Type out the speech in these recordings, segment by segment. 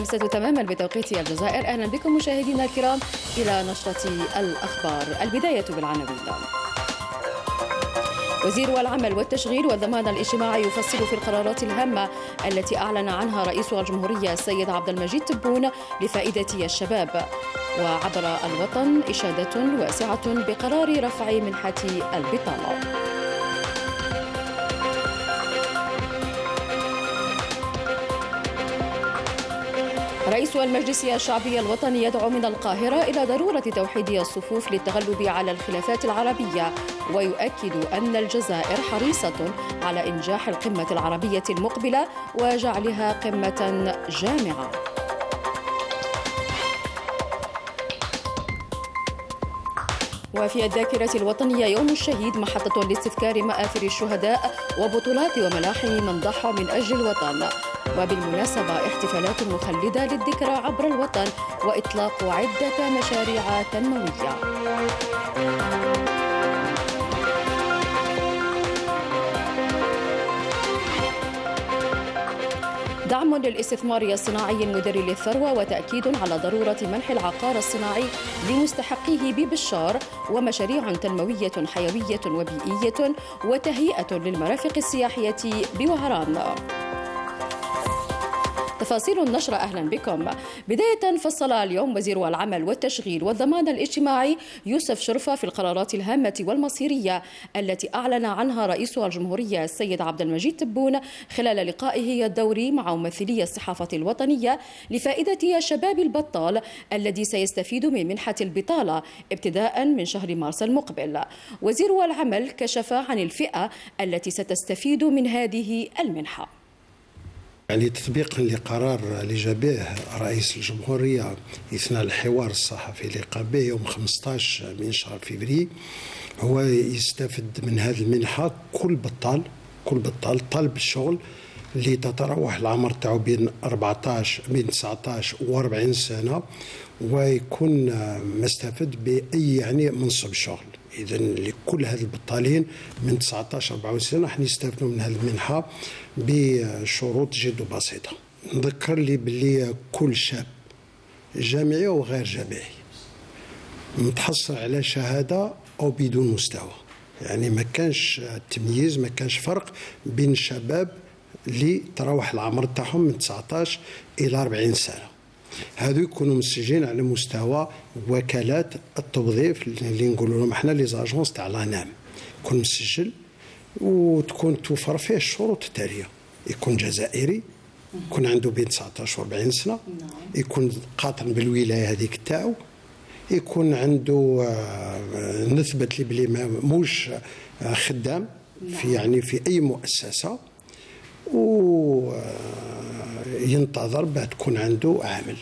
الخامسة تماما بتوقيت الجزائر. أهلا بكم مشاهدينا الكرام إلى نشرة الأخبار. البداية بالعناوين. وزير العمل والتشغيل والضمان الاجتماعي يفصل في القرارات الهامة التي أعلن عنها رئيس الجمهورية السيد عبد المجيد تبون لفائدة الشباب. وعبر الوطن إشادة واسعة بقرار رفع منحة البطالة. رئيس المجلس الشعبي الوطني يدعو من القاهرة إلى ضرورة توحيد الصفوف للتغلب على الخلافات العربية، ويؤكد أن الجزائر حريصة على إنجاح القمة العربية المقبلة وجعلها قمة جامعة. وفي الذاكرة الوطنية يوم الشهيد محطة لاستذكار مآثر الشهداء وبطولات وملاحم من ضحوا من أجل الوطن. وبالمناسبة احتفالات مخلدة للذكرى عبر الوطن وإطلاق عدة مشاريع تنموية. دعم للاستثمار الصناعي المدر للثروة وتأكيد على ضرورة منح العقار الصناعي لمستحقيه ببشار، ومشاريع تنموية حيوية وبيئية وتهيئة للمرافق السياحية بوهران. تفاصيل النشرة أهلا بكم. بداية فصل اليوم وزير العمل والتشغيل والضمان الاجتماعي يوسف شرفة في القرارات الهامة والمصيرية التي أعلن عنها رئيس الجمهورية السيد عبد المجيد تبون خلال لقائه الدوري مع ممثلي الصحافة الوطنية لفائدة شباب البطال الذي سيستفيد من منحة البطالة ابتداء من شهر مارس المقبل. وزير العمل كشف عن الفئة التي ستستفيد من هذه المنحة. يعني تطبيقا لقرار اللي جا به رئيس الجمهورية اثناء الحوار الصحفي اللي قام به يوم 15 من شهر فبراير، هو يستفد من هذه المنحة كل بطال طالب الشغل اللي تتراوح العمر تاعو بين 19 و40 سنة، ويكون مستفد بأي يعني منصب شغل. إذا لكل هذه البطالين من 19 24 سنة راح يستفدوا من هذه المنحة بشروط جد بسيطة. نذكر لي باللي كل شاب جامعي وغير جامعي متحصل على شهادة أو بدون مستوى، يعني ما كانش تمييز، ما كانش فرق بين الشباب اللي تراوح العمر تاعهم من 19 إلى 40 سنة. هذو يكونوا مسجلين على مستوى وكالات التوظيف اللي نقولوا لهم احنا لي زاجونس تاع لانام، يكون مسجل وتكون توفر فيه الشروط التاليه: يكون جزائري، يكون عنده بين 19 و 40 سنه، يكون قاطن بالولايه هذيك تاعو، يكون عنده نثبت لي بلي موش خدام في يعني في اي مؤسسه، وينتظر بعد تكون عنده عامل.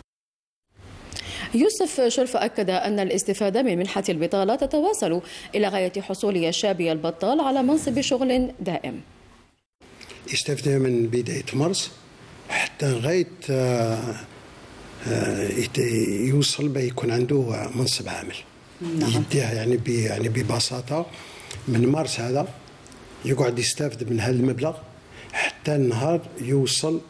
يوسف شرفة أكد أن الاستفادة من منحة البطالة تتواصل إلى غاية حصول الشاب البطال على منصب شغل دائم. يستفيد من بداية مارس حتى غاية يوصل يكون عنده منصب عامل. يديها يعني ببساطة من مارس هذا يقعد يستفيد من هذا المبلغ حتى النهار يوصل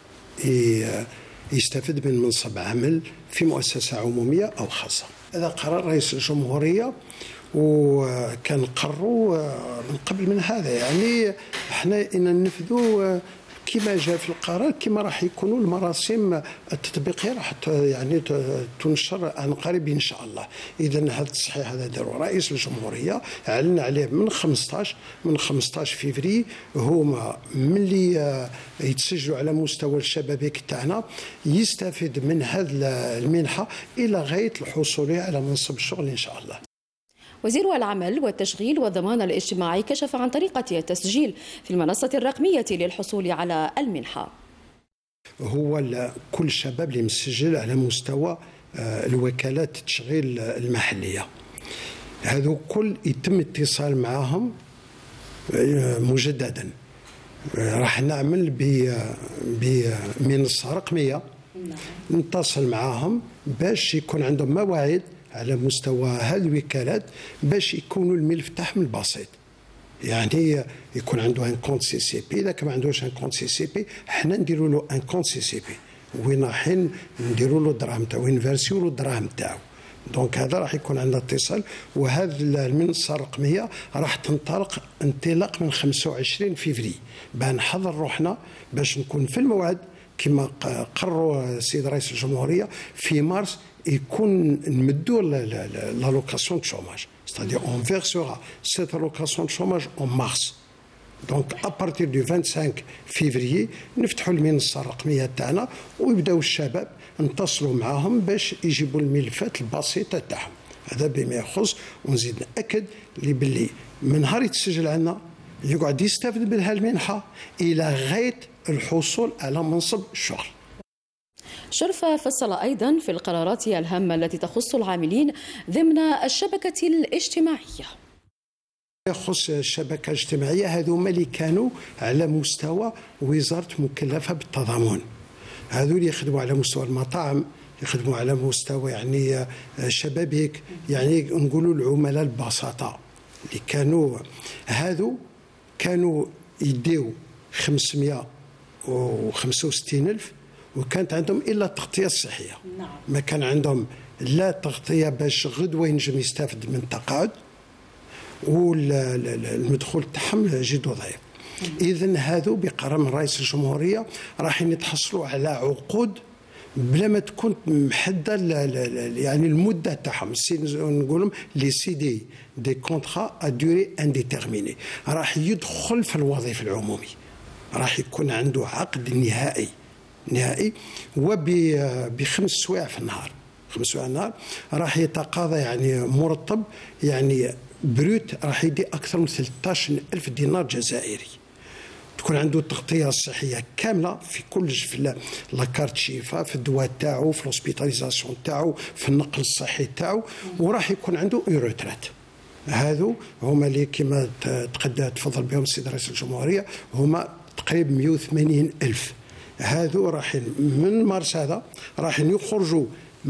يستفيد من منصب عمل في مؤسسة عمومية أو خاصة. هذا قرار رئيس الجمهورية وكان قرروا من قبل من هذا، يعني احنا ننفذوا كما جاء في القرار، كما راح يكونوا المراسم التطبيقيه راح يعني تنشر عن قريب ان شاء الله. اذا هذا التصحيح هذا داروا رئيس الجمهوريه اعلن عليه من 15 فبراير، هما ملي يتسجلوا على مستوى الشبابيك تاعنا يستفيد من هذه المنحه الى غايه الحصول على منصب الشغل ان شاء الله. وزير العمل والتشغيل والضمان الاجتماعي كشف عن طريقة التسجيل في المنصة الرقمية للحصول على المنحة. هو كل شباب اللي مسجل على مستوى الوكالات التشغيل المحلية، هذو كل يتم اتصال معهم مجددا. راح نعمل بمنصة رقمية نتصل معهم باش يكون عندهم مواعيد على مستوى هذه الوكالات باش يكونوا الملف تاعهم البسيط. يعني يكون عنده ان كونت سي سي بي، اذا كان ما عندوش ان كونت سي سي بي حنا نديروا له ان كونت سي سي بي، وين رايحين نديروا له الدراهم تاعو ونفرسيو له الدراهم تاعو. دونك هذا راح يكون عندنا اتصال، وهذه المنصه الرقميه راح تنطلق انطلاق من 25 فيفري باه نحضر روحنا باش نكون في الموعد كما قرروا السيد رئيس الجمهوريه في مارس يكون نمدوا لا لوكاسيون دو شوماج، c'est-à-dire on versera cette allocation de chômage en mars. دونك ابارتير دو 25 فيفري نفتحوا المنصه الرقميه تاعنا ويبداو الشباب نتصلوا معاهم باش يجيبوا الملفات البسيطه تاعهم. هذا بما يخص، ونزيد ناكد لي باللي من نهار يتسجل عندنا يقعد يستافد منها المنحه الى غايه الحصول على منصب الشغل. شرفة فصل أيضا في القرارات الهامة التي تخص العاملين ضمن الشبكة الاجتماعية. يخص الشبكة الاجتماعية هذوما اللي كانوا على مستوى وزارة مكلفة بالتضامن، هذو اللي يخدموا على مستوى المطاعم، يخدموا على مستوى يعني شبابيك، يعني نقولوا العملاء البساطة اللي كانوا هذو كانوا يديو 565,000 وكانت عندهم الا التغطيه الصحيه. ما كان عندهم لا تغطيه باش غدوه ينجم يستافد من التقاعد، والمدخول تاعهم جد ضعيف. اذا هذو بقرار من رئيس الجمهوريه راح يتحصلوا على عقود بلا ما تكون محدده يعني المده تاعهم، نقولهم لي سي دي كونترا ا دوري انديتيرميني، راح يدخل في الوظيفه العمومي، راح يكون عنده عقد نهائي وب5 سوايع في النهار، 5 سوايع النهار راح يتقاضى يعني مرتب يعني بروت راح يدي اكثر من 13,000 دينار جزائري. تكون عنده التغطيه الصحيه كامله في كل في لاكارت شيفا، في الدواء تاعو، في الهوسبيتاليزاسيون تاعو، في النقل الصحي تاعو، وراح يكون عنده اون روتريت. هذو هما اللي كما تفضل بهم السيد رئيس الجمهوريه، هما تقريبا 180,000. هذو راح من مارس هذا راح يخرجوا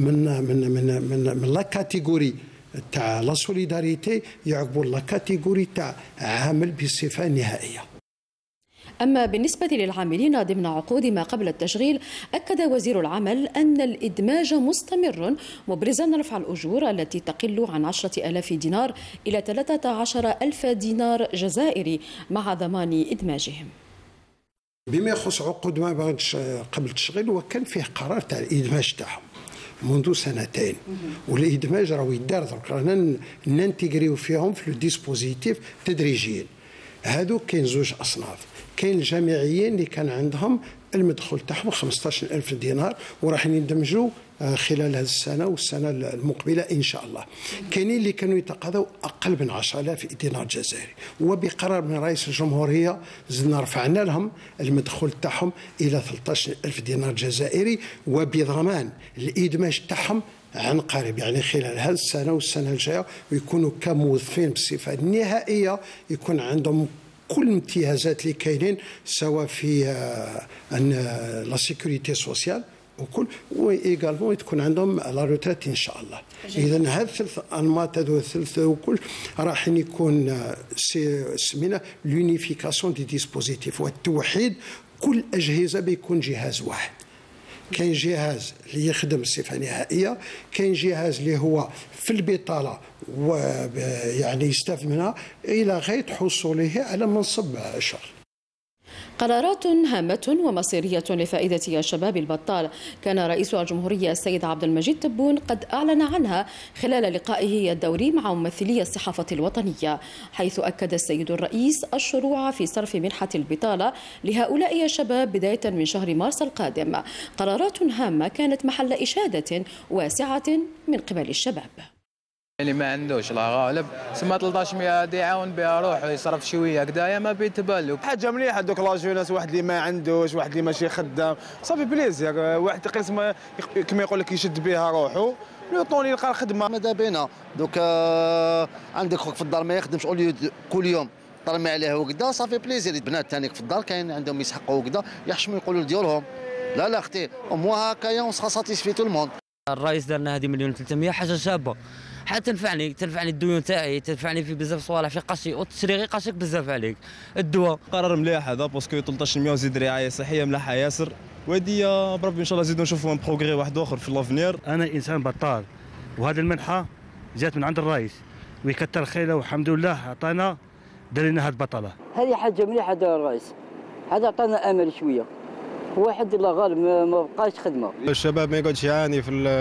من لا كاتيجوري تاع لا سوليداريتي يعقبوا لا كاتيجوري تاع عامل بصفه نهائيه. أما بالنسبة للعاملين ضمن عقود ما قبل التشغيل، أكد وزير العمل أن الإدماج مستمر، مبرزا رفع الأجور التي تقل عن 10,000 دينار إلى 13,000 دينار جزائري مع ضمان إدماجهم. بما يخص عقود ما قبل التشغيل، وكان فيه قرار تاع الإدماج تاعهم منذ 2 والإدماج راهو يدار درك، رانا ننتجريو فيهم في الديسبوزيتيف تدريجيا. هادو كاين 2 أصناف، كاين الجامعيين اللي كان عندهم المدخول تاعهم 15,000 دينار وراح يندمجوا خلال هذه السنه والسنه المقبله ان شاء الله. كاينين اللي كانوا يتقاضوا اقل من 10,000 دينار جزائري، وبقرار من رئيس الجمهوريه زدنا رفعنا لهم المدخول تاعهم الى 13,000 دينار جزائري، وبضمان الادماج تاعهم عن قريب، يعني خلال هذه السنه والسنه الجايه، ويكونوا كموظفين بصفه نهائيه، يكون عندهم كل الامتيازات اللي كاينين سواء في لا سيكوريتي سوسيال وكل، وايغالمون تكون عندهم لا روتريت ان شاء الله. اذا هذه 3 انماط هذو 3 وكل راح يكون سمينا لونيفيكاسيون دي ديسبوزيتيف، والتوحيد كل اجهزه بيكون جهاز واحد. كاين جهاز اللي يخدم بصفه نهائيه، كاين جهاز اللي هو في البطاله ويعني يستفيد منها الى غايه حصوله على منصب شغل. قرارات هامة ومصيرية لفائدة شباب البطال كان رئيس الجمهورية السيد عبد المجيد تبون قد أعلن عنها خلال لقائه الدوري مع ممثلي الصحافة الوطنية، حيث أكد السيد الرئيس الشروع في صرف منحة البطالة لهؤلاء الشباب بداية من شهر مارس القادم. قرارات هامة كانت محل إشادة واسعة من قبل الشباب. اللي ما عندوش الله غالب سما 1300 يعاون بها روحه يصرف شويه هكذايا ما بيتبالو. حاجه مليحه دوك لاجوناس، واحد اللي ما عندوش، واحد اللي ماشي خدام، صافي بليزير، واحد يقيس كما يقول لك يشد بها روحه لو يلقى خدمه. ماذا بينا دوك عندك خوك في الدار ما يخدمش كل يوم ترمي عليه وكذا، صافي بليزير. البنات ثاني في الدار كاين عندهم يسحقوا وكذا، يحشموا يقولوا لديورهم لا اختي مو هكايا اون سا ساتيسفي تو الموند. الرئيس دارنا هذه 1,300,000 حاجه شابه، حتى تنفعني الديون تاعي، تنفعني في بزاف صوالح، في قشي والتشري غير قشيك بزاف عليك. الدواء قرار مليح هذا باسكو 13% وزيد رعايه صحيه مليحه ياسر، وهذه بربي ان شاء الله نزيدوا نشوفوا ان بروغري واحد اخر في لافنير. انا انسان بطال، وهذه المنحه جات من عند الرئيس ويكثر خيره والحمد لله عطانا دار لنا هذه البطاله. هذه حاجه مليحه دار الرئيس، هذا عطانا امل شويه. واحد الله غالب ما بقاش خدمه. الشباب ما يقعدش يعاني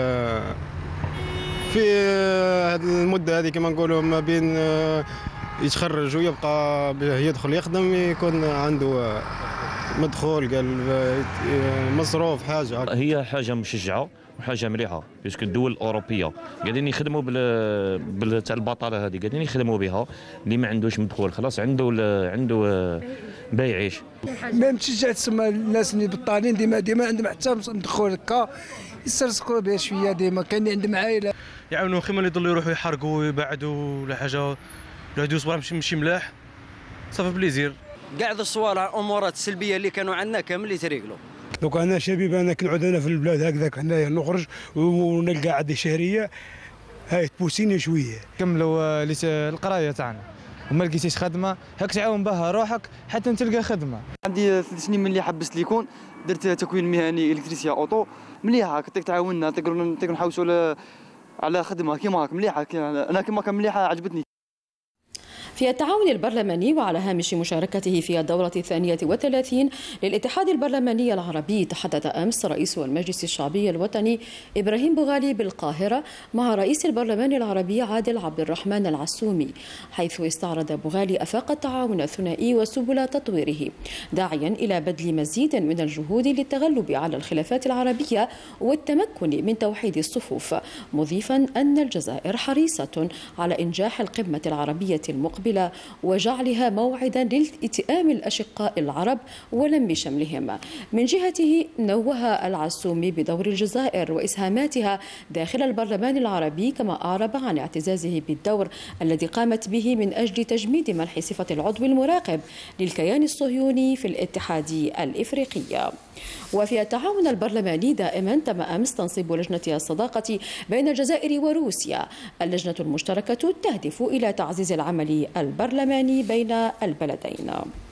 في هذه المده هذه كما نقولوا ما بين يتخرج ويبقى يدخل يخدم، يكون عنده مدخول قال مصروف حاجه. هي حاجه مشجعه وحاجه مليحه، باسكو الدول الاوروبيه قاعدين يخدموا تاع البطاله هذه، قاعدين يخدموا بها. اللي ما عندوش مدخول خلاص عنده باي يعيش. ما مشجع تسمى الناس اللي بطالين ديما عندهم حتى مدخول هكا يسترزقوا بها شويه، ديما كاين عندهم عائله يعاونوا خيما اللي يضلوا يروحوا يحرقوا ويبعدوا ولا حاجه، يعودوا صباح ماشي ملاح صافي بليزير. كاع الصوالح الامورات السلبيه اللي كانوا عندنا كامل يتريقلوا. دوك انا شبيب، انا كنعود انا في البلاد هكذاك هنايا نخرج ونلقى عندي شهريه هاي تبوسيني شويه. كملوا القرايه تاعنا وما لقيتيش خدمه، هاك تعاون بها روحك حتى تلقى خدمه. عندي 3 سنين ملي حبست ليكون درت تكوين مهني الكتريسيا اوطو مليحه، كنت تعاوننا نقدروا نحوسوا على خدمه كيما هاك مليحه. انا كيما كان مليحه عجبتني. في التعاون البرلماني وعلى هامش مشاركته في الدورة 32 للاتحاد البرلماني العربي، تحدث أمس رئيس المجلس الشعبي الوطني إبراهيم بوغالي بالقاهرة مع رئيس البرلمان العربي عادل عبد الرحمن العسومي، حيث استعرض بوغالي آفاق التعاون الثنائي وسبل تطويره، داعيا إلى بذل مزيد من الجهود للتغلب على الخلافات العربية والتمكن من توحيد الصفوف، مضيفا أن الجزائر حريصة على إنجاح القمة العربية المقبلة وجعلها موعدا لالتئام الأشقاء العرب ولم شملهم. من جهته نوه العسومي بدور الجزائر وإسهاماتها داخل البرلمان العربي، كما أعرب عن اعتزازه بالدور الذي قامت به من أجل تجميد منح صفة العضو المراقب للكيان الصهيوني في الاتحاد الإفريقي. وفي التعاون البرلماني دائما تم أمس تنصيب لجنة الصداقة بين الجزائر وروسيا. اللجنة المشتركة تهدف إلى تعزيز العمل البرلماني بين البلدين.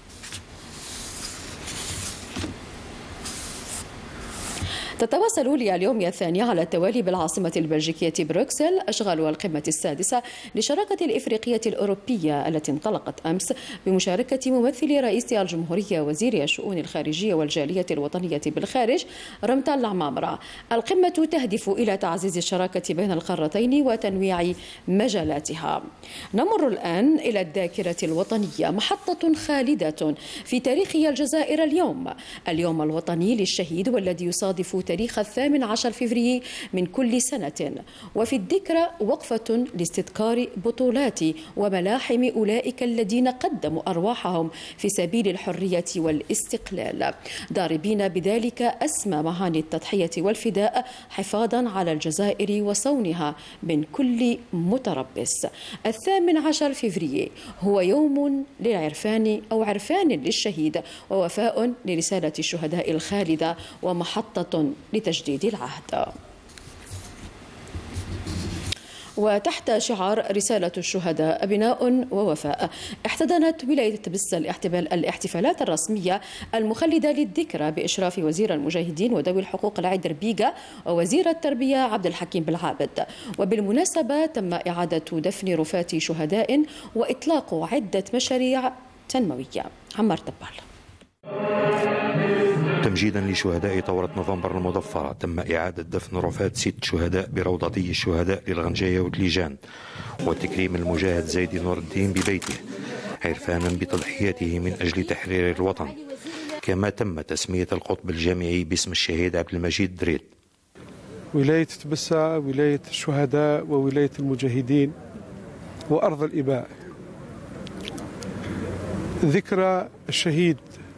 تتواصل لليوم الثاني على التوالي بالعاصمة البلجيكية بروكسل أشغال القمة السادسة للشراكة الإفريقية الأوروبية التي انطلقت أمس بمشاركة ممثل رئيس الجمهورية وزير الشؤون الخارجية والجالية الوطنية بالخارج رمتال العمامرة. القمة تهدف إلى تعزيز الشراكة بين القارتين وتنويع مجالاتها. نمر الآن إلى الذاكرة الوطنية، محطة خالدة في تاريخ الجزائر اليوم الوطني للشهيد، والذي يصادف تاريخ 18 فبراير من كل سنة، وفي الذكرى وقفة لاستذكار بطولات وملاحم أولئك الذين قدموا أرواحهم في سبيل الحرية والاستقلال، ضاربين بذلك أسمى معاني التضحية والفداء حفاظا على الجزائر وصونها من كل متربص. 18 فبراير هو يوم عرفان للشهيد، ووفاء لرسالة الشهداء الخالدة، ومحطة لتجديد العهد. وتحت شعار رسالة الشهداء بناء ووفاء، احتضنت ولاية تبس الاحتفالات الرسمية المخلدة للذكرى بإشراف وزير المجاهدين وذوي الحقوق العيد ربيقة ووزير التربية عبد الحكيم بالعابد. وبالمناسبة تم إعادة دفن رفات شهداء وإطلاق عدة مشاريع تنموية. عمار تبال. تمجيدا لشهداء ثورة نوفمبر المظفرة، تم إعادة دفن رفات 6 شهداء بروضتي الشهداء للغنجية وتليجان، وتكريم المجاهد زيدي نور الدين ببيته عرفانا بتضحيته من أجل تحرير الوطن. كما تم تسمية القطب الجامعي باسم الشهيد عبد المجيد دريد. ولاية تبسة ولاية الشهداء وولاية المجاهدين وأرض الإباء. ذكرى الشهيد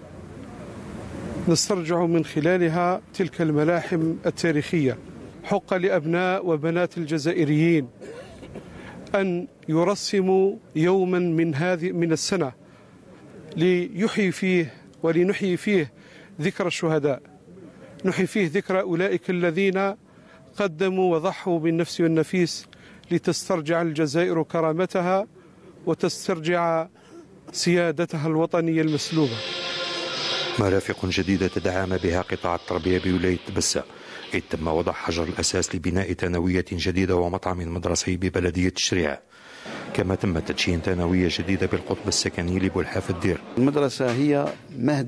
نسترجع من خلالها تلك الملاحم التاريخية. حق لأبناء وبنات الجزائريين أن يرسموا يوما من السنة ليحيي فيه ولنحيي فيه ذكرى الشهداء، نحيي فيه ذكرى أولئك الذين قدموا وضحوا بالنفس والنفيس لتسترجع الجزائر كرامتها وتسترجع سيادتها الوطنية المسلوبة. مرافق جديدة تدعم بها قطاع التربية بولاية بسا، إذ تم وضع حجر الأساس لبناء ثانوية جديدة ومطعم مدرسي ببلدية الشريعة، كما تم تدشين ثانوية جديدة بالقطب السكني لبلحاف الدير. المدرسة هي مهد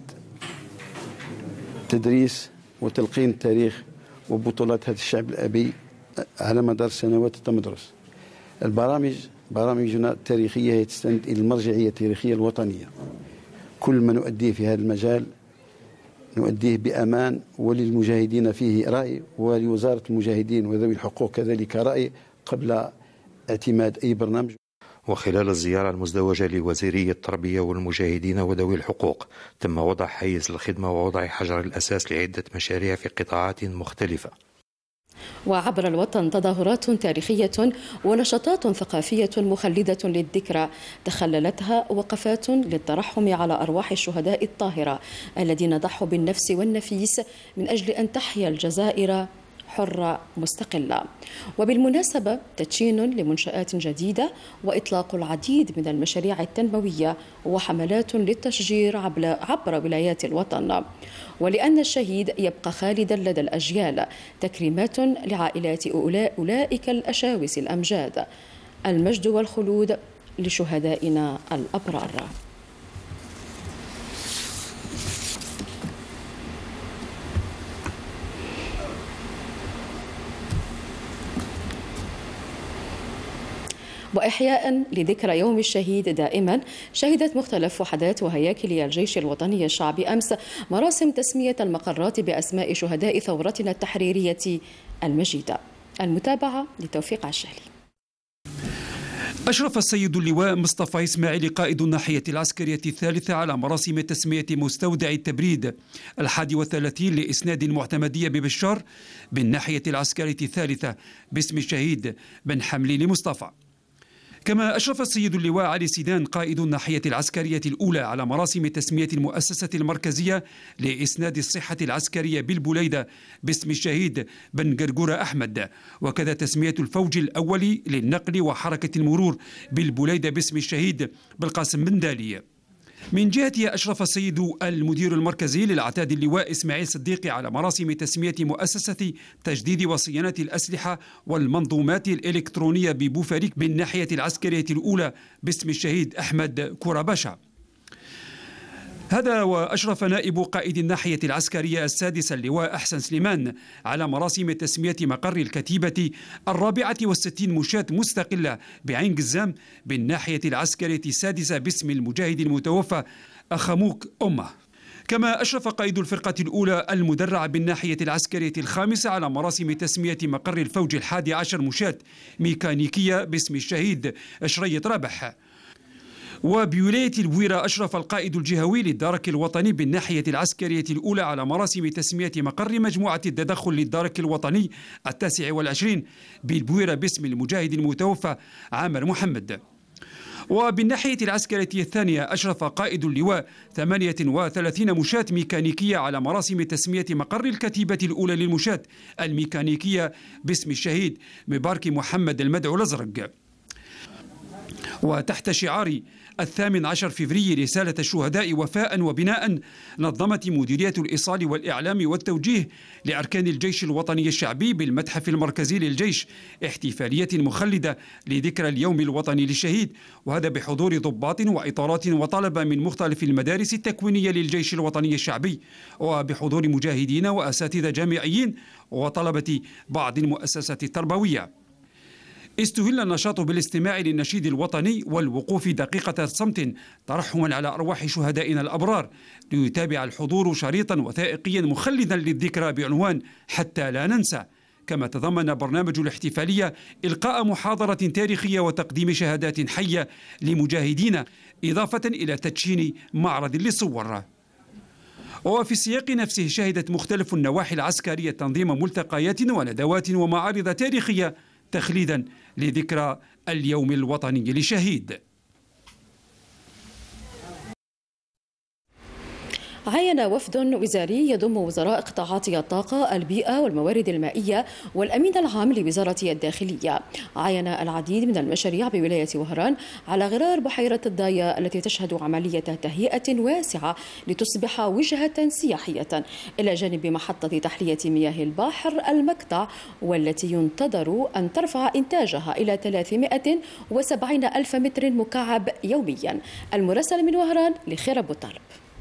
تدريس وتلقين التاريخ وبطولات هذا الشعب الأبي على مدار سنوات التمدرس. برامجنا التاريخية هي تستند إلى المرجعية التاريخية الوطنية. كل ما نؤديه في هذا المجال نؤديه بأمان، وللمجاهدين فيه رأي، ولوزارة المجاهدين وذوي الحقوق كذلك رأي قبل اعتماد أي برنامج. وخلال الزيارة المزدوجة لوزيري التربية والمجاهدين وذوي الحقوق تم وضع حيز الخدمة ووضع حجر الأساس لعدة مشاريع في قطاعات مختلفة. وعبر الوطن تظاهرات تاريخية ونشاطات ثقافية مخلدة للذكرى تخللتها وقفات للترحم على أرواح الشهداء الطاهرة الذين ضحوا بالنفس والنفيس من أجل أن تحيا الجزائر حرة مستقلة. وبالمناسبة تدشين لمنشآت جديدة وإطلاق العديد من المشاريع التنموية وحملات للتشجير عبر ولايات الوطن. ولأن الشهيد يبقى خالدا لدى الأجيال، تكريمات لعائلات أولئك الأشاوس الأمجاد. المجد والخلود لشهدائنا الأبرار. وإحياء لذكرى يوم الشهيد دائما، شهدت مختلف وحدات وهياكل الجيش الوطني الشعبي أمس مراسم تسمية المقرات بأسماء شهداء ثورتنا التحريرية المجيدة. المتابعة لتوفيق عشالي. أشرف السيد اللواء مصطفى إسماعيل قائد الناحية العسكرية الثالثة على مراسم تسمية مستودع التبريد 31 لإسناد المعتمدية ببشار بالناحية العسكرية الثالثة باسم الشهيد بن حملي لمصطفى. كما أشرف السيد اللواء علي سيدان قائد الناحية العسكرية الأولى على مراسم تسمية المؤسسة المركزية لإسناد الصحة العسكرية بالبليدة باسم الشهيد بن قرقورة أحمد، وكذا تسمية الفوج الأول للنقل وحركة المرور بالبليدة باسم الشهيد بالقاسم بن دالي. من جهته أشرف السيد المدير المركزي للعتاد اللواء إسماعيل صديقي على مراسم تسمية مؤسسة تجديد وصيانة الأسلحة والمنظومات الإلكترونية ببوفاريك بالناحية العسكرية الأولى باسم الشهيد أحمد كوراباشا. هذا وأشرف نائب قائد الناحية العسكرية السادسة اللواء أحسن سليمان على مراسم تسمية مقر الكتيبة 64 مشاة مستقلة بعين قزام بالناحية العسكرية السادسة باسم المجاهد المتوفى أخموك أمه. كما أشرف قائد الفرقة الأولى المدرعة بالناحية العسكرية الخامسة على مراسم تسمية مقر الفوج 11 مشاة ميكانيكية باسم الشهيد شريط رابح. وبولاية البويرة أشرف القائد الجهوي للدرك الوطني بالناحية العسكرية الأولى على مراسم تسمية مقر مجموعة التدخل للدرك الوطني 29 بالبويرة باسم المجاهد المتوفى عامر محمد. وبالناحية العسكرية الثانية أشرف قائد اللواء 38 مشاة ميكانيكية على مراسم تسمية مقر الكتيبة الأولى للمشاة الميكانيكية باسم الشهيد مبارك محمد المدعو الأزرق. وتحت شعار 18 فبراير رسالة الشهداء وفاء وبناء، نظمت مديرية الإيصال والإعلام والتوجيه لأركان الجيش الوطني الشعبي بالمتحف المركزي للجيش احتفالية مخلدة لذكرى اليوم الوطني للشهيد، وهذا بحضور ضباط وإطارات وطلبة من مختلف المدارس التكوينية للجيش الوطني الشعبي، وبحضور مجاهدين وأساتذة جامعيين وطلبة بعض المؤسسات التربوية. استهل النشاط بالاستماع للنشيد الوطني والوقوف دقيقة صمت ترحما على أرواح شهدائنا الأبرار، ليتابع الحضور شريطا وثائقيا مخلدا للذكرى بعنوان حتى لا ننسى. كما تضمن برنامج الاحتفالية إلقاء محاضرة تاريخية وتقديم شهادات حية لمجاهدين، إضافة إلى تدشين معرض للصور. وفي السياق نفسه شهدت مختلف النواحي العسكرية تنظيم ملتقيات وندوات ومعارض تاريخية تخليدا لذكرى اليوم الوطني للشهيد. عاين وفد وزاري يضم وزراء قطاعات الطاقة، البيئة والموارد المائية والأمين العام لوزارة الداخلية. عاين العديد من المشاريع بولاية وهران على غرار بحيرة الضايا التي تشهد عملية تهيئة واسعة لتصبح وجهة سياحية، إلى جانب محطة تحلية مياه البحر المقطع، والتي ينتظر أن ترفع إنتاجها إلى 370 ألف متر مكعب يوميا. المراسل من وهران لخير أبو طالب.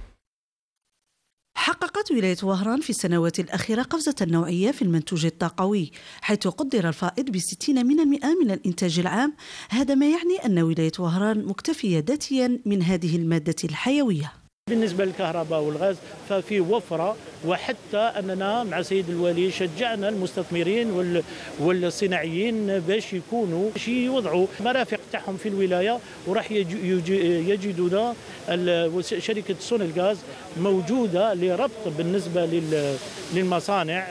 حققت ولاية وهران في السنوات الأخيرة قفزة نوعية في المنتوج الطاقوي، حيث قدر الفائض ب60% من الإنتاج العام. هذا ما يعني أن ولاية وهران مكتفية ذاتيا من هذه المادة الحيوية. بالنسبة للكهرباء والغاز ففي وفرة، وحتى أننا مع سيد الوالي شجعنا المستثمرين والصناعيين باش يوضعوا مرافق تاعهم في الولاية، وراح يجدون شركة سونيلغاز موجودة لربط بالنسبة للمصانع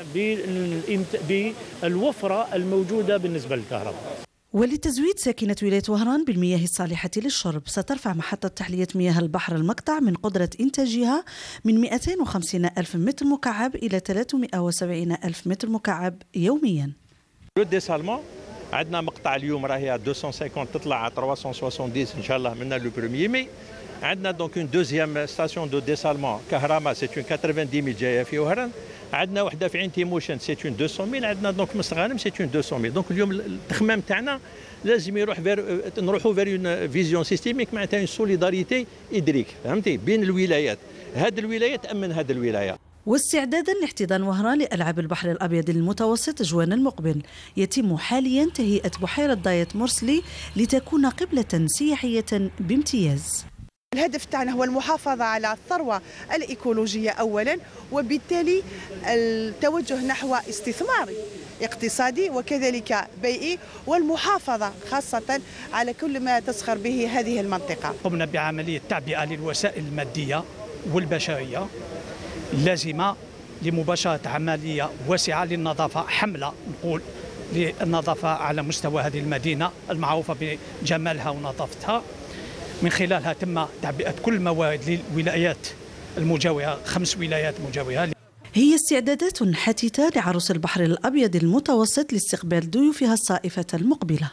بالوفرة الموجودة بالنسبة للكهرباء. ولتزويد ساكنة ولاية وهران بالمياه الصالحة للشرب، سترفع محطة تحلية مياه البحر المقطع من قدرة إنتاجها من 250 ألف متر مكعب إلى 370 ألف متر مكعب يوميا. لو ديسالمون عندنا مقطع اليوم راهي 250 تطلع على 370 إن شاء الله من لو 1 مي. عندنا دونك اون دوزيام ستاسيون دو ديسالمون كهرما سي اون 90 جايه في وهران. عندنا وحده في عين تيموشن سي اون 200 عندنا دونك مستغانم سي اون 200. دونك اليوم التخمام تاعنا لازم نروحوا فير اون فيزيون سيستيميك، معناتها اون سوليداريتي ادريك، فهمتي، بين الولايات. هذه الولايه تامن هذه الولايه. واستعدادا لاحتضان وهران لألعاب البحر الأبيض المتوسط جوان المقبل، يتم حاليا تهيئة بحيرة ضاية مرسلي لتكون قبلة سياحية بامتياز. الهدف تاعنا هو المحافظة على الثروة الإيكولوجية أولا، وبالتالي التوجه نحو استثماري اقتصادي وكذلك بيئي، والمحافظة خاصة على كل ما تسخر به هذه المنطقة. قمنا بعملية تعبئة للوسائل المادية والبشرية اللازمة لمباشرة عملية واسعة للنظافة، حملة نقول للنظافة على مستوى هذه المدينة المعروفة بجمالها ونظافتها. من خلالها تم تعبئة كل الموارد للولايات المجاورة، 5 ولايات مجاورة. هي استعدادات حتيتة لعروس البحر الأبيض المتوسط لاستقبال ضيوفها الصائفة المقبلة.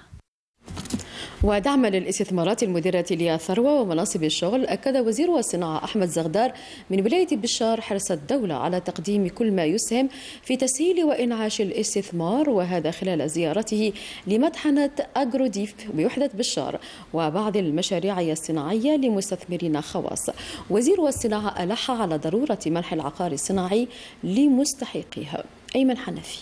ودعما للاستثمارات المديرة للثروة ومناصب الشغل، أكد وزير الصناعة أحمد زغدار من ولاية بشار حرص الدولة على تقديم كل ما يسهم في تسهيل وإنعاش الاستثمار، وهذا خلال زيارته لمطحنة أجروديف بوحدة بشار وبعض المشاريع الصناعية لمستثمرين خواص. وزير الصناعة ألح على ضرورة منح العقار الصناعي لمستحقيه. أيمن حنفي.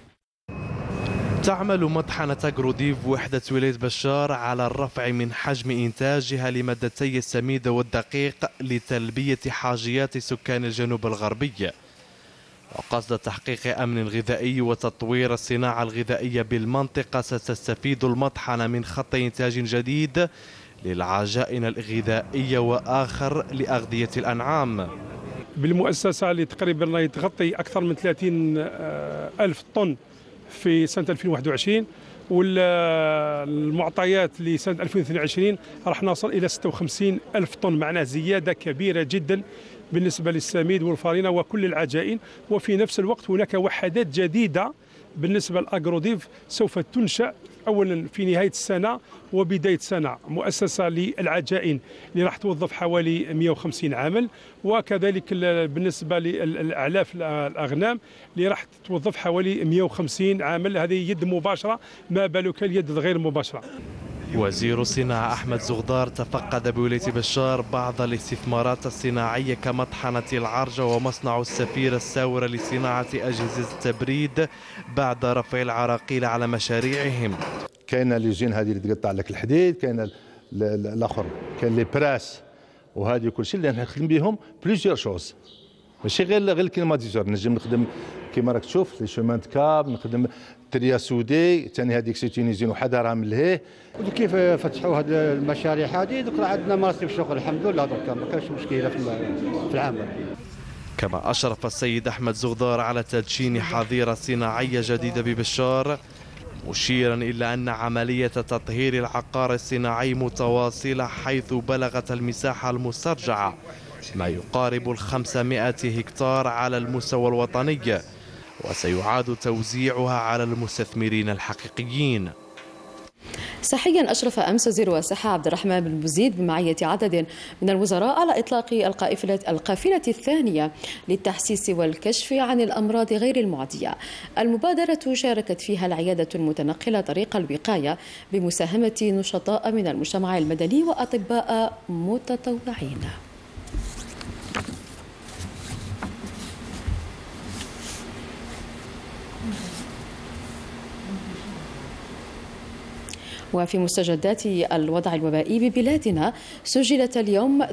تعمل مطحنة أجروديف وحدة ولاية بشار على الرفع من حجم إنتاجها لمادتي السميد والدقيق لتلبية حاجيات سكان الجنوب الغربي، وقصد تحقيق أمن غذائي وتطوير الصناعة الغذائية بالمنطقة. ستستفيد المطحنة من خط إنتاج جديد للعجائن الغذائية وآخر لأغذية الأنعام. بالمؤسسة اللي تقريبا تغطي أكثر من 30 ألف طن في سنة 2021، والمعطيات لسنة 2022 راح نصل إلى 56 ألف طن، معناه زيادة كبيرة جدا بالنسبة للسميد والفارينة وكل العجائن. وفي نفس الوقت هناك وحدات جديدة بالنسبة لأجروديف سوف تنشأ أولا في نهاية السنة وبداية سنة، مؤسسة للعجائن اللي راح توظف حوالي 150 عامل، وكذلك بالنسبة للأعلاف الأغنام اللي راح توظف حوالي 150 عامل. هذه يد مباشرة، ما بالك اليد الغير مباشرة. وزير الصناعة أحمد زغدار تفقد بولاية بشار بعض الاستثمارات الصناعية كمطحنة العرجة ومصنع السفير الساورة لصناعة أجهزة التبريد بعد رفع العراقيل على مشاريعهم. كاين ليجين هذه اللي تقطع لك الحديد، كاين الاخر كاين لي براس، وهذه كل شيء اللي نخدم بهم بليزيور شوز، ماشي غير الكليماتيزور. نجم نخدم كيما راك تشوف لي شومان كاب، نخدم تريا سودي ثاني، هذيك سيتينيزين وحده راه من لهيه. كيف فتحوا هذه المشاريع هذه دوك عندنا مناصب شغل الحمد لله، دوك ما كانش مشكله في العمل. كما أشرف السيد أحمد زغدار على تدشين حظيرة صناعية جديدة ببشار، مشيرا إلى أن عملية تطهير العقار الصناعي متواصلة، حيث بلغت المساحة المسترجعة ما يقارب 500 هكتار على المستوى الوطني، وسيعاد توزيعها على المستثمرين الحقيقيين. صحيا أشرف أمس وزير الصحة عبد الرحمن بن بوزيد بمعية عدد من الوزراء على إطلاق القافلة الثانية للتحسيس والكشف عن الأمراض غير المعدية. المبادرة شاركت فيها العيادة المتنقلة طريق الوقاية بمساهمة نشطاء من المجتمع المدني وأطباء متطوعين. وفي مستجدات الوضع الوبائي ببلادنا سجلت اليوم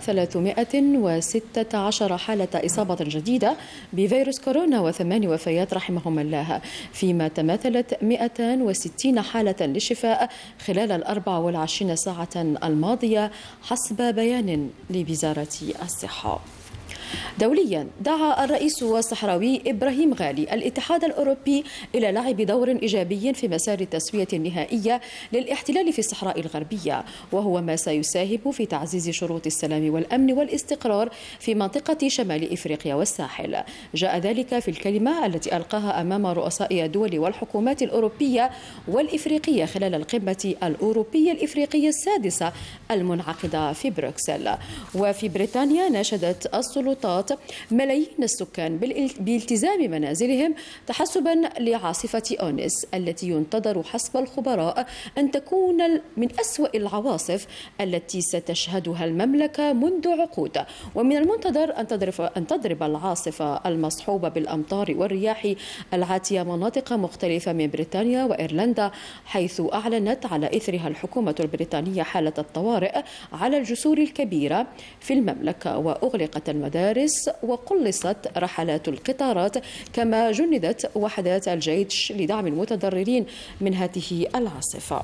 316 حالة إصابة جديدة بفيروس كورونا و8 وفيات رحمهم الله، فيما تماثلت 260 حالة للشفاء خلال 24 ساعة الماضية حسب بيان لوزارة الصحة. دوليا دعا الرئيس الصحراوي إبراهيم غالي الاتحاد الأوروبي إلى لعب دور إيجابي في مسار التسوية النهائية للاحتلال في الصحراء الغربية، وهو ما سيساهم في تعزيز شروط السلام والأمن والاستقرار في منطقة شمال إفريقيا والساحل. جاء ذلك في الكلمة التي ألقاها أمام رؤساء الدول والحكومات الأوروبية والإفريقية خلال القمة الأوروبية الإفريقية السادسة المنعقدة في بروكسل. وفي بريطانيا ناشدت السلطات ملايين السكان بالتزام منازلهم تحسبا لعاصفة أونس التي ينتظر حسب الخبراء أن تكون من أسوأ العواصف التي ستشهدها المملكة منذ عقود. ومن المنتظر أن تضرب العاصفة المصحوبة بالأمطار والرياح العاتية مناطق مختلفة من بريطانيا وإيرلندا، حيث أعلنت على إثرها الحكومة البريطانية حالة الطوارئ على الجسور الكبيرة في المملكة، وأغلقت المدارس وقلصت رحلات القطارات، كما جندت وحدات الجيش لدعم المتضررين من هذه العاصفة.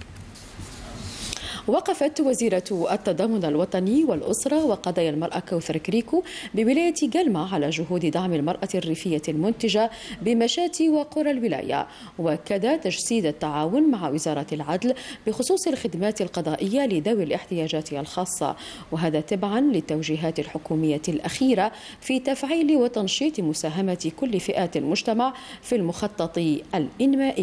وقفت وزيرة التضامن الوطني والأسرة وقضايا المرأة كوثر كريكو بولاية قلمة على جهود دعم المرأة الريفية المنتجة بمشاتي وقرى الولاية، وكذا تجسيد التعاون مع وزارة العدل بخصوص الخدمات القضائية لذوي الاحتياجات الخاصة، وهذا تبعا للتوجيهات الحكومية الأخيرة في تفعيل وتنشيط مساهمة كل فئات المجتمع في المخطط الإنمائي.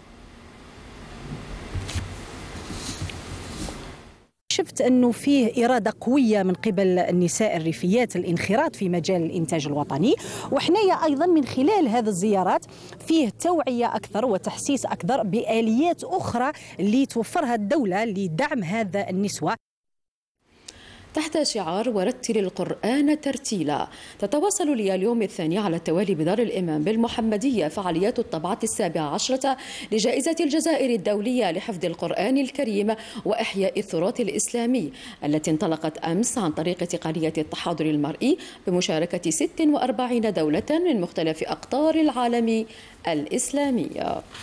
شفت أنه فيه إرادة قوية من قبل النساء الريفيات الانخراط في مجال الإنتاج الوطني، وحنايا أيضا من خلال هذه الزيارات فيه توعية أكثر وتحسيس أكثر بآليات أخرى اللي توفرها الدولة لدعم هذا النسوة. تحت شعار ورتل القرآن ترتيلا، تتواصل اليوم الثاني على التوالي بدار الإمام بالمحمدية فعاليات الطبعة 17 لجائزة الجزائر الدولية لحفظ القرآن الكريم وإحياء التراث الإسلامي، التي انطلقت أمس عن طريق تقنية التحاضر المرئي بمشاركة 46 دولة من مختلف أقطار العالم الإسلامي.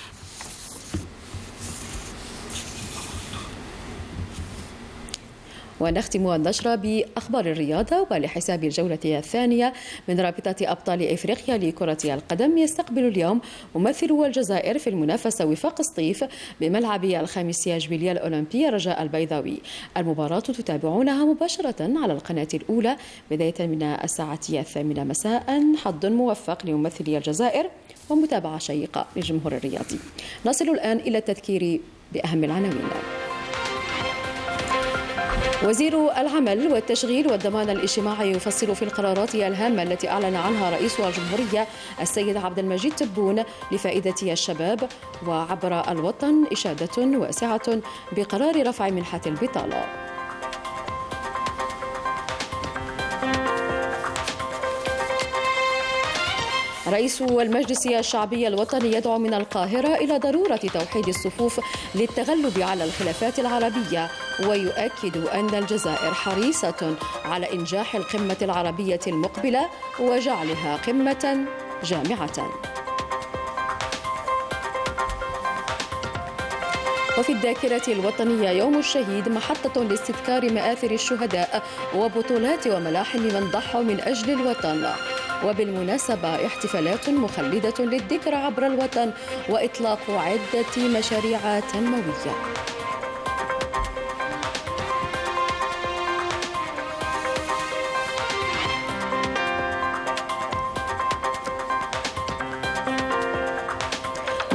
ونختم النشرة بأخبار الرياضة، ولحساب الجولة الثانية من رابطة أبطال إفريقيا لكرة القدم يستقبل اليوم ممثلو الجزائر في المنافسة وفاق سطيف بملعب الخامسية جبيلية الأولمبية رجاء البيضاوي. المباراة تتابعونها مباشرة على القناة الأولى بداية من الساعة 8 مساء. حظ موفق لممثلي الجزائر ومتابعة شيقة للجمهور الرياضي. نصل الآن إلى التذكير بأهم العناوين. وزير العمل والتشغيل والضمان الاجتماعي يفصل في القرارات الهامة التي أعلن عنها رئيس الجمهورية السيد عبد المجيد تبون لفائدة الشباب. وعبر الوطن إشادة واسعة بقرار رفع منحة البطالة. رئيس المجلس الشعبي الوطني يدعو من القاهرة إلى ضرورة توحيد الصفوف للتغلب على الخلافات العربية، ويؤكد أن الجزائر حريصة على إنجاح القمة العربية المقبلة وجعلها قمة جامعة. وفي الذاكرة الوطنية يوم الشهيد محطة لاستذكار مآثر الشهداء وبطولات وملاحم من ضحوا من أجل الوطن. وبالمناسبة احتفالات مخلدة للذكرى عبر الوطن وإطلاق عدة مشاريع تنموية.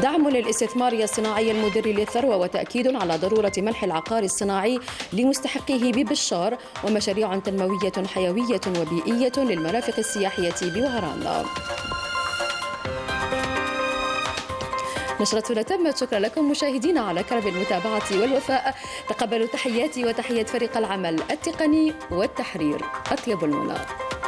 دعم للاستثمار الصناعي المدر للثروة وتأكيد على ضرورة منح العقار الصناعي لمستحقيه ببشار، ومشاريع تنموية حيوية وبيئية للمرافق السياحية بوهران. نشرتنا تمت، شكرا لكم مشاهدينا على كرم المتابعة والوفاء. تقبلوا تحياتي وتحيات فريق العمل التقني والتحرير. أطيب المنى.